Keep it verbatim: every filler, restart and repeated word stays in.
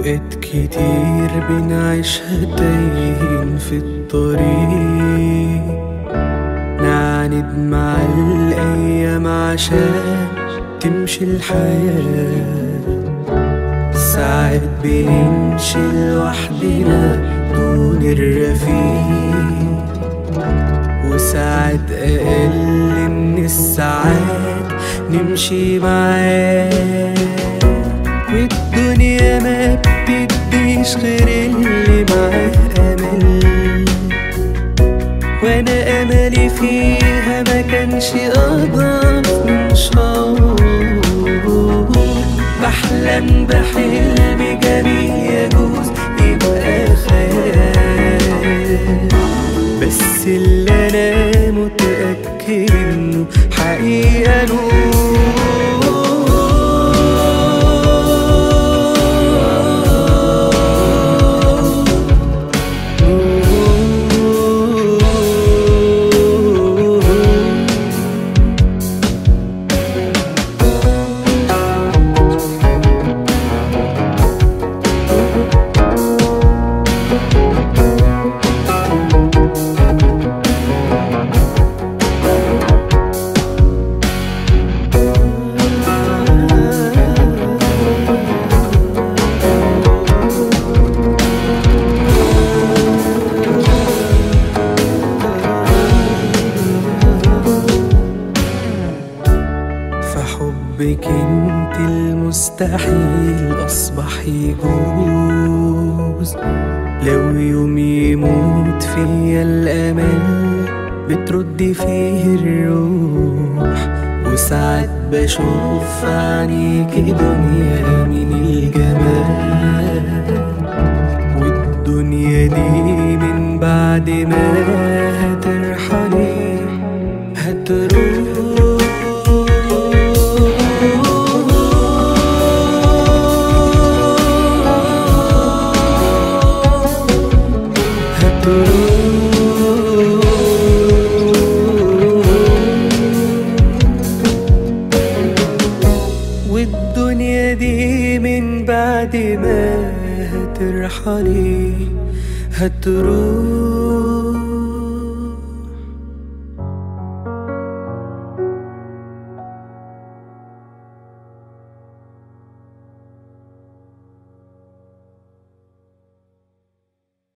أوقات كتير بنعيشها تايهين في الطريق، نعاند مع الأيام عشان تمشي الحياة. ساعات بنمشي لوحدنا دون الرفيق، وساعات أقل من الساعات نمشي معاه. والدنيا ما بتديش غير اللي معاه أمل، وأنا أملي فيها ما كانش أضعف من شعور. بحلم بحلم جميل يجوز يبقى خيال، بس اللي أنا متأكد إنه حقيقة نور. فحبك انت المستحيل أصبح يجوز. لو يوم يموت فيا الأمل بتردي فيه الروح، وساعات بشوف عنيكي دنيا من الجمال. والدنيا دي من بعد ما هترحلي هتروح. والدنيا دي من بعد ما هترحلي هتروح.